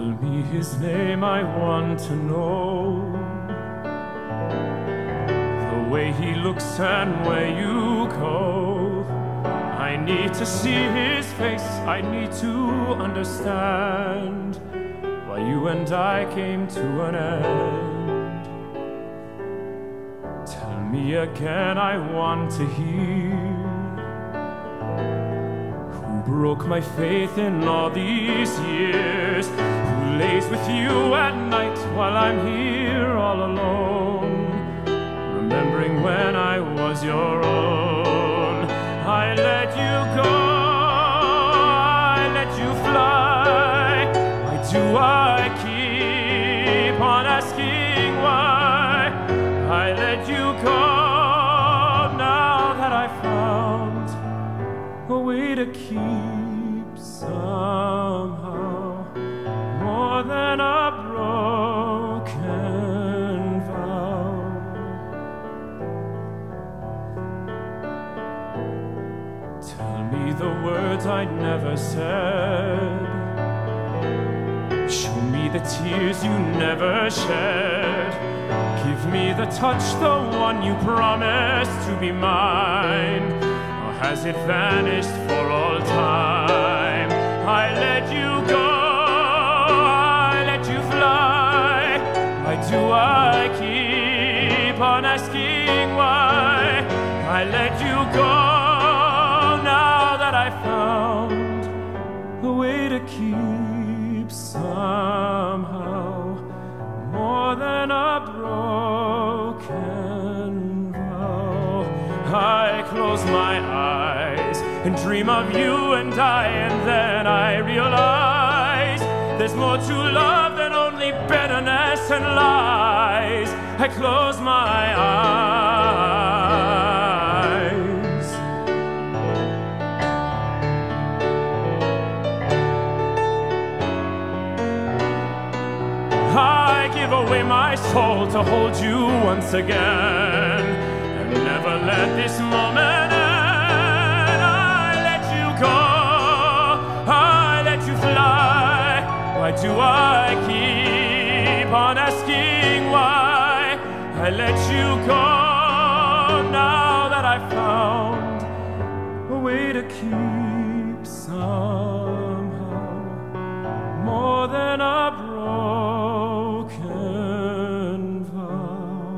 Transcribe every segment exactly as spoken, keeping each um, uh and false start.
Tell me his name, I want to know. The way he looks and where you go. I need to see his face, I need to understand why you and I came to an end. Tell me again, I want to hear. Who broke my faith in all these years? Who lays with you at night while I'm here all alone? Remembering when I was your own. I let you go, I let you fly. Why do I keep on asking why? I let you go now that I found a way to keep somehow more than a broken vow. Tell me the words I'd never said. Show me the tears you never shed. Give me the touch, the one you promised to be mine. Or has it vanished for all time? I let you go, I let you fly. Why do I keep on asking why? I let you go now that I found a way to keep somehow more than a broken vow. I close my eyes and dream of you and I, and then I realize there's more to love than only bitterness and lies. I close my eyes. I give away my soul to hold you once again, and never let this moment end. I let you go, I let you fly. Why do I keep on asking why? I let you go now that I found a way to keep somehow more than a broken vow.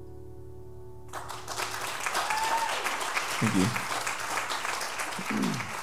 Thank you.